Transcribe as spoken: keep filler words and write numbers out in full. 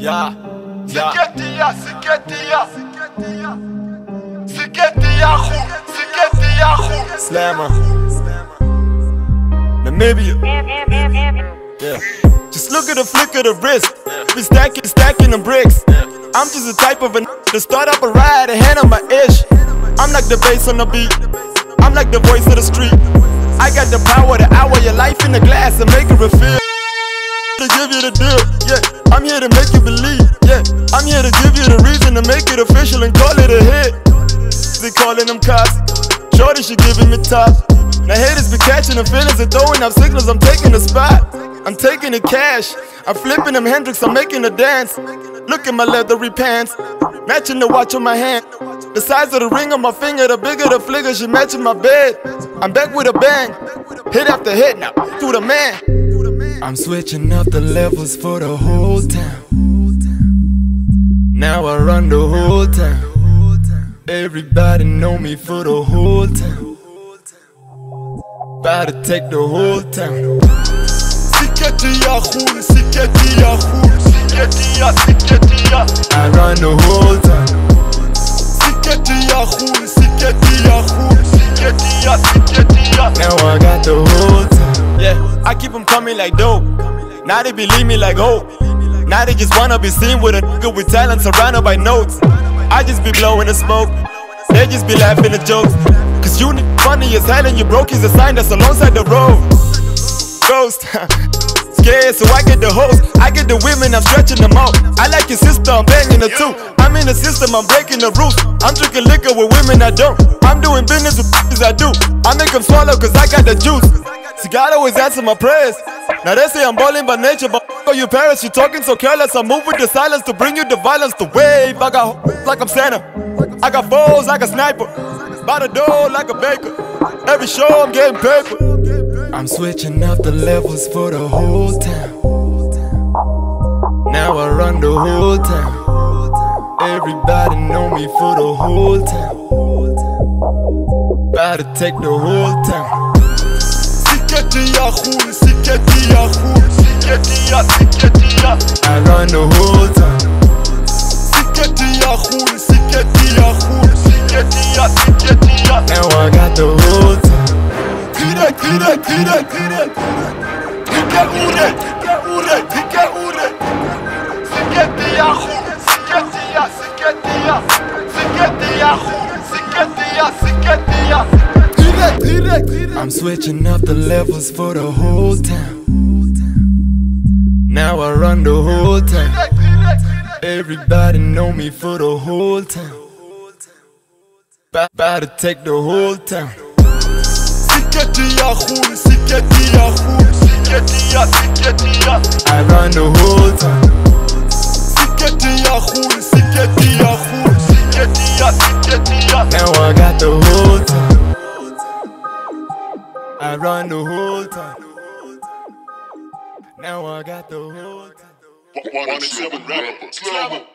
Yeah, yeah. Siketia, siketia, siketia, siketia, Slammer. Namibia. Yeah. Just look at the flick of the wrist. Be stacking, stacking them bricks. I'm just the type of a n to start up a ride and hand on my ish. I'm like the bass on the beat. I'm like the voice of the street. I got the power to hour your life in the glass and make it refill. To give you the deal, yeah. I'm here to make you believe, yeah. I'm here to give you the reason to make it official and call it a hit. They calling them cops. Shorty, she giving me top. Now haters be catching the feelings and throwing up signals. I'm taking the spot. I'm taking the cash. I'm flipping them Hendrix. I'm making the dance. Look at my leathery pants, matching the watch on my hand. The size of the ring on my finger, the bigger the flicker, she matching my bed. I'm back with a bang, hit after hit, now to the man. I'm switching up the levels for the whole town. Now I run the whole town. Everybody know me for the whole town. About to take the whole town. siketia, siketia, siketia, siketia. I run the whole town. Siketia, siketia, siketia, siketia. Now I got the whole town. Yeah, I keep them coming like dope. Now they believe me like hope. Now they just wanna be seen with a nigga with talent surrounded by notes. I just be blowing the smoke. They just be laughing at jokes. Cause you nigga funny as hell and you broke is a sign that's alongside the road. Ghost. Scared, so I get the host, I get the women, I'm stretching them out. I like your sister, I'm banging her too. I'm in the system, I'm breaking the rules. I'm drinking liquor with women I don't. I'm doing business with bitches I do. I make them swallow cause I got the juice. See, God always answer my prayers. Now they say I'm balling by nature, but f*** you parents, you talking so careless. I move with the silence to bring you the violence, the wave. I got h- like I'm Santa. I got foes like a sniper. By the door like a baker. Every show I'm getting paper. I'm switching up the levels for the whole town. Now I run the whole town. Everybody know me for the whole town. About to take the whole town. Siketia, siketia, siketia, siketia. I run the whole town. Siketia, siketia, siketia, siketia. Now I got the whole town. Tire, tire, tire, tire. Tike ure, tike ure, tike ure. Siketia, siketia, siketia, siketia, siketia, siketia. Tire, tire, tire. I'm switching up the levels for the whole town. Now I run the whole town. Everybody know me for the whole town. About to take the whole town. Siketia, siketia, siketia, siketia. I run the whole town. Siketia, siketia, siketia, siketia. Now I got the whole town. I run the whole town. Now I got the whole town. one eighty-seven rapper.